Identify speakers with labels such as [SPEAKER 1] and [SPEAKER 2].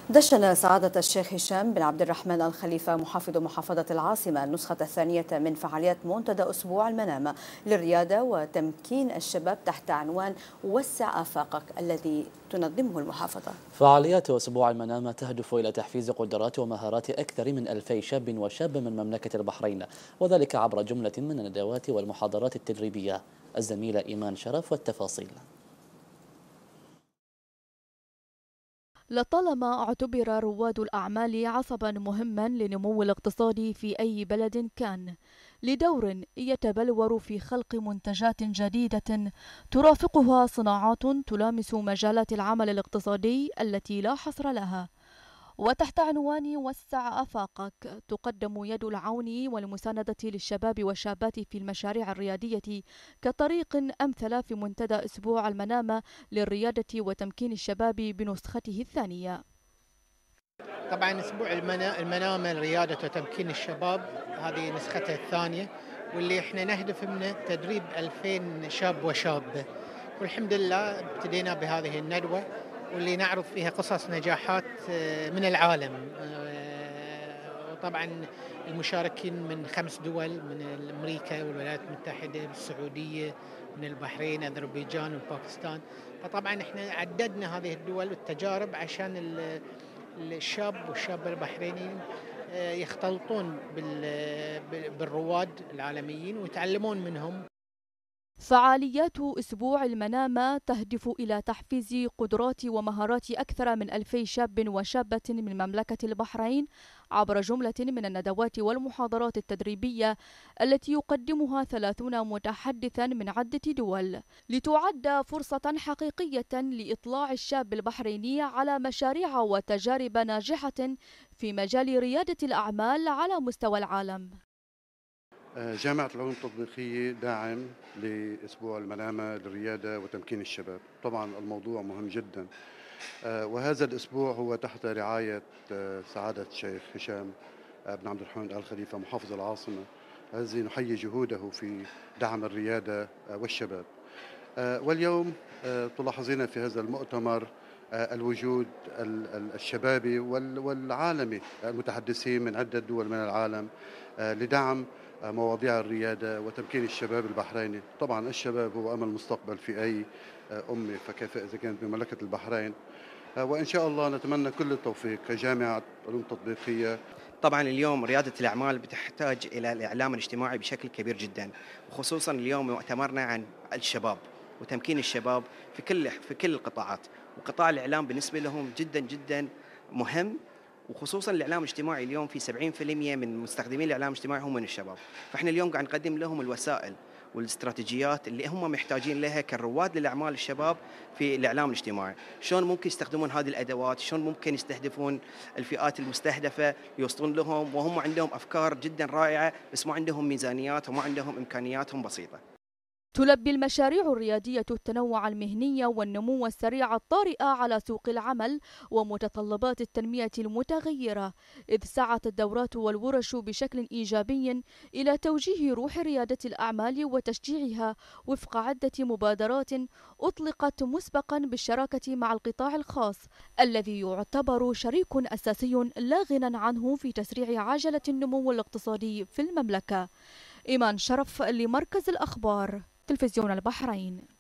[SPEAKER 1] دشن سعادة الشيخ هشام بن عبد الرحمن الخليفة محافظ محافظة العاصمة النسخة الثانية من فعاليات منتدى أسبوع المنامة للريادة وتمكين الشباب تحت عنوان وسع آفاقك الذي تنظمه المحافظة.
[SPEAKER 2] فعاليات أسبوع المنامة تهدف إلى تحفيز قدرات ومهارات أكثر من 2000 شاب وشاب من مملكة البحرين، وذلك عبر جملة من الندوات والمحاضرات التدريبية. الزميلة إيمان شرف والتفاصيل.
[SPEAKER 3] لطالما اعتبر رواد الأعمال عصبا مهما لنمو الاقتصاد في أي بلد كان، لدور يتبلور في خلق منتجات جديدة ترافقها صناعات تلامس مجالات العمل الاقتصادي التي لا حصر لها. وتحت عنوان وسع آفاقك تقدم يد العون والمساندة للشباب والشابات في المشاريع الريادية كطريق أمثل في منتدى أسبوع المنامة للريادة وتمكين الشباب بنسخته الثانية.
[SPEAKER 4] طبعا أسبوع المنامة لريادة وتمكين الشباب هذه نسخته الثانية، واللي احنا نهدف منه تدريب 2000 شاب وشابة، والحمد لله ابتدينا بهذه الندوة واللي نعرض فيها قصص نجاحات من العالم. وطبعا المشاركين من 5 دول، من أمريكا والولايات المتحدة والسعودية، من البحرين، أذربيجان وباكستان. فطبعا احنا عددنا هذه الدول والتجارب عشان الشاب والشابة البحرينيين يختلطون بالرواد العالميين ويتعلمون منهم.
[SPEAKER 3] فعاليات أسبوع المنامة تهدف إلى تحفيز قدرات ومهارات أكثر من 2000 شاب وشابة من مملكة البحرين عبر جملة من الندوات والمحاضرات التدريبية التي يقدمها 30 متحدثا من عدة دول، لتعد فرصة حقيقية لإطلاع الشاب البحريني على مشاريع وتجارب ناجحة في مجال ريادة الأعمال على مستوى العالم.
[SPEAKER 5] جامعة العلوم التطبيقية داعم لأسبوع المنامة للريادة وتمكين الشباب. طبعا الموضوع مهم جدا، وهذا الأسبوع هو تحت رعاية سعادة الشيخ هشام بن عبد الرحمن آل خليفة محافظ العاصمة، الذي نحيي جهوده في دعم الريادة والشباب. واليوم تلاحظين في هذا المؤتمر الوجود الشبابي والعالمي، المتحدثين من عدة دول من العالم لدعم مواضيع الريادة وتمكين الشباب البحريني. طبعا الشباب هو أمل المستقبل في أي أمة، فكيف إذا كانت بمملكة البحرين. وإن شاء الله نتمنى كل التوفيق كجامعة علوم تطبيقية.
[SPEAKER 6] طبعا اليوم ريادة الأعمال بتحتاج إلى الإعلام الاجتماعي بشكل كبير جدا، وخصوصا اليوم مؤتمرنا عن الشباب وتمكين الشباب في كل القطاعات، وقطاع الإعلام بالنسبة لهم جدا جدا مهم، وخصوصا الاعلام الاجتماعي. اليوم في 70% من مستخدمين الاعلام الاجتماعي هم من الشباب، فاحنا اليوم قاعد نقدم لهم الوسائل والاستراتيجيات اللي هم محتاجين لها كرواد للاعمال الشباب في الاعلام الاجتماعي. شلون ممكن يستخدمون هذه الادوات، شلون ممكن يستهدفون الفئات المستهدفه، يوصلون لهم وهم عندهم افكار جدا رائعه بس ما عندهم ميزانيات وما عندهم امكانياتهم بسيطه.
[SPEAKER 3] تلبي المشاريع الريادية التنوع المهني والنمو السريع الطارئ على سوق العمل ومتطلبات التنمية المتغيرة، إذ سعت الدورات والورش بشكل إيجابي إلى توجيه روح ريادة الأعمال وتشجيعها وفق عدة مبادرات أطلقت مسبقا بالشراكة مع القطاع الخاص الذي يعتبر شريك أساسي لا غنى عنه في تسريع عجلة النمو الاقتصادي في المملكة. إيمان شرف لمركز الأخبار تلفزيون البحرين.